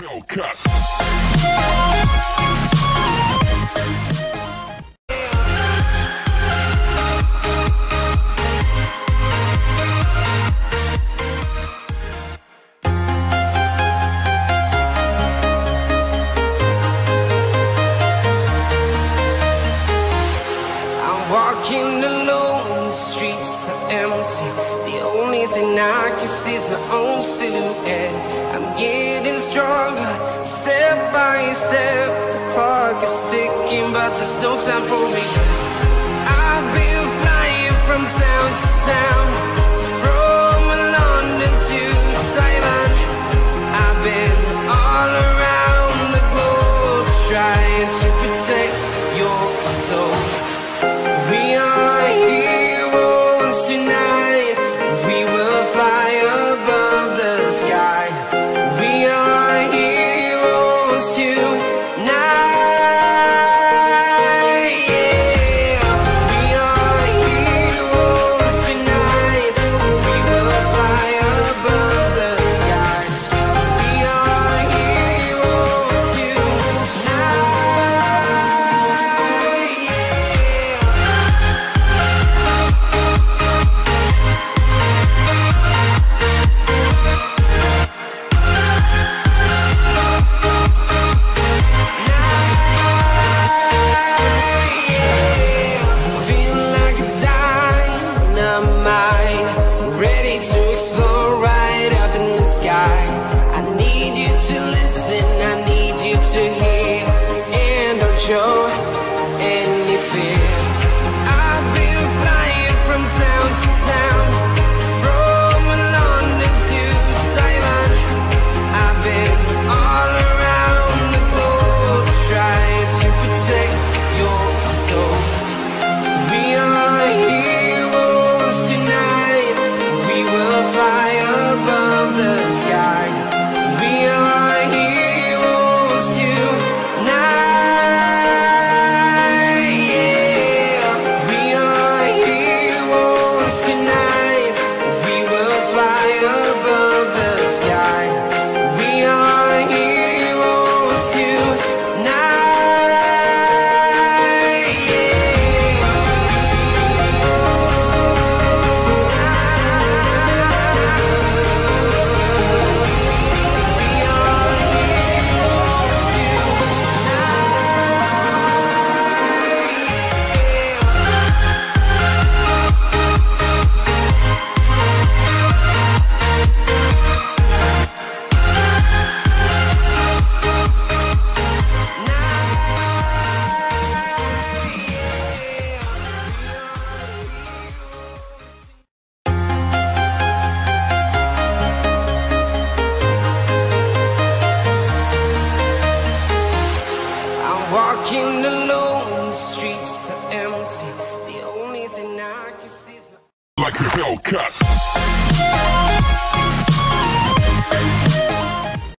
Hellcat. Walking alone, the streets are empty. The only thing I can see is my own silhouette. I'm getting stronger, step by step. The clock is ticking, but there's no time for regrets. I've been flying from town to town, from London to Taiwan. I've been all around the globe, trying to protect your soul. We are heroes tonight. We will fly above the sky. We are heroes tonight. Yeah. We are heroes tonight. We will fly above the sky. We are heroes tonight. I need you to hear and don't show any fear. I've been flying from town to town, from London to Taiwan. I've been all around the globe, trying to protect your soul. We are heroes tonight. We will fly above the sky. We are heroes tonight, yeah. We are heroes tonight. We will fly above the sky. We are heroes tonight, yeah. Walking alone, the streets are empty. The only thing I can see is my... Like a Hellcat.